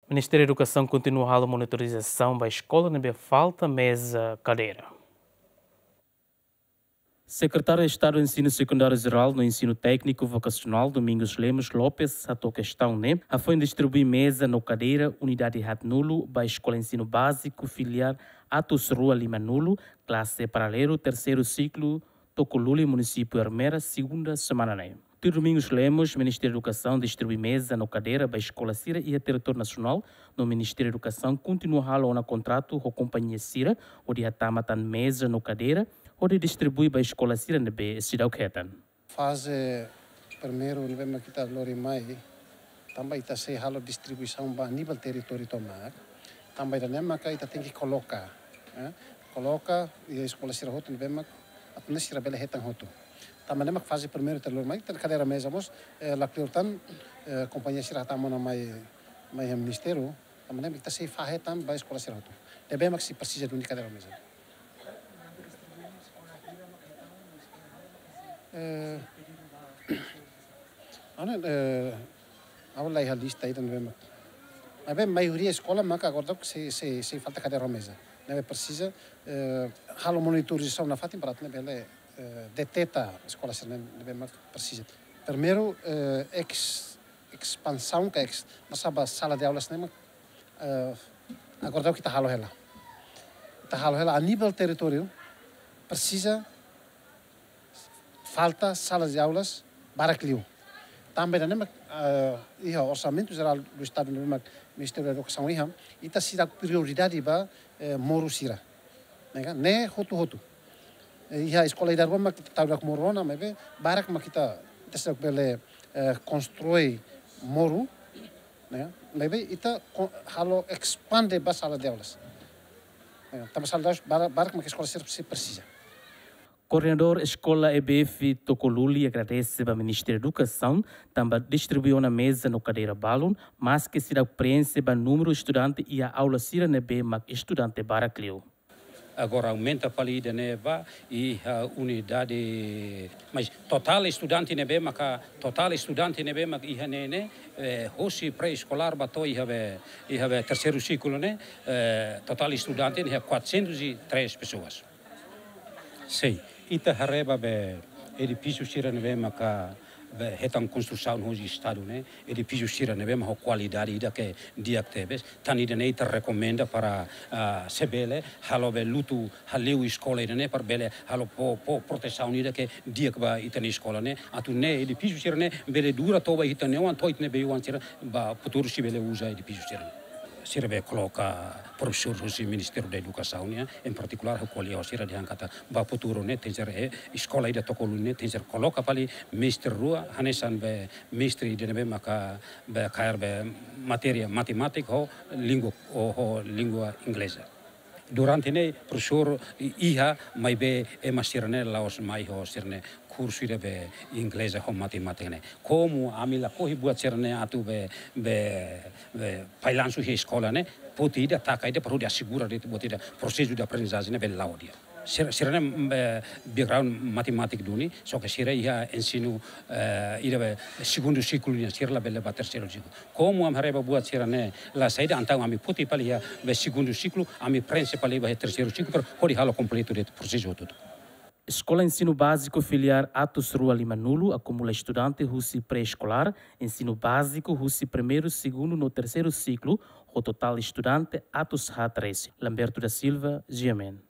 O Ministério da Educação continua a monitorização da escola na falta mesa cadeira. Secretário de Estado do Ensino Secundário Geral no Ensino Técnico Vocacional, Domingos Lemos Lopes, a tua questão, né? A foi distribuir mesa no cadeira Unidade Hat Nulo, da Escola Ensino Básico Filiar Atos Rua Lima Nulo, classe paralelo, terceiro ciclo, Tocoluli, município Armera, segunda semana, né? Domingos Lemos, Ministério da Educação, distribui mesa no cadeira da Escola Cira e a Território Nacional no Ministério da Educação continua a na contrato com a Companhia Cira, onde a Tamatan mesa no cadeira, onde distribui para a Escola Cira nebe Cidade Ketan. Fase primeiro nível que está Lorimai, também está se halo distribuição a nível território tomar, também da nema que tem que colocar, coloca e a Escola Cira hoto nível a pena Cira bela retan hoto. Também nema fase primeiro ter Lorimai, ter cadeira mesa mos, lá cliortan Companhia Cira tamona mai ministério, também nema que está se fahetan para a Escola Cira hoto. Deve mas se precisa de uma cadeira mesa. Awalai hal lista aí também. Mas a maioria da escola marca agora que se falta cadeira mesa. Não precisa halo monitorização na fatim para também ele deteta a escola se não precisa. Primeiro expansão que na sala de aulas nem agora que está halo ela. Está halo ela a nível território precisa falta salas de aulas para Clio. Também o orçamento geral do Estado do Ministério da Educação e está sendo prioridade para Moro Sira. Né hotu. E a escola da Roma que está com Morona, mas para que kita está bele constrói Moro, né? Mas está halo expande para sala de aulas. Também sala de aulas para que a escola se precisa. Coordenador Escola EBF Tocoluli agradece ao Ministério da Educação, também distribuiu na mesa no cadeira balão, mas que se dá preenche para o número de estudantes e a aula sira nebe mas estudante para Clio. Agora aumenta para a neva e a unidade, mas total estudante nebe mas total estudante nebe mas ia nene hoje pré-escolar bato ia terceiro ciclo né total estudante ia 403 pessoas. Sim. Ita hareba be edifício sira neve maka be hetan construção hoje estado né edifício sira neve ma qualidade ida que dia que tebes tani de neita recomenda para sebele halo be lutu haleu escola né para bele halo po proteção ida que dia que ba itani escola né atu ne edifício sira né bele dura toba itane wan toit ne be wan sira ba futuro si bele usa edifício sira Sirve coloca professor do Ministério da Educação, em particular o colheu sira de angkata ba futuro né tem ser escola ida tokolu né tem ser coloca pali mestre rua hanesan be mestre de nebe maka be cair be matéria matemática ou língua inglesa. Durante ne professor iha mai be masirne laos mai ho sirne curso de be inglesa ho matemática ne como amila corri buat sirne atu be pailansu he escola ne potida takaide para assegura de potida processo de aprendizagem ne be laudia sirne background matemática duni só que sira ia ensino ida segundo ciclo ne sirla belle ba terceiro ciclo como am hareba buat sirne la saída antang ami poti palia be segundo ciclo ami principal ba terceiro ciclo per hori halo completo de processo todo. Escola Ensino Básico Filiar Atos Rua Lima Nulo acumula estudante russi pré-escolar, ensino básico russi primeiro, segundo no terceiro ciclo, o total estudante Atos H13. Lamberto da Silva, Giamen.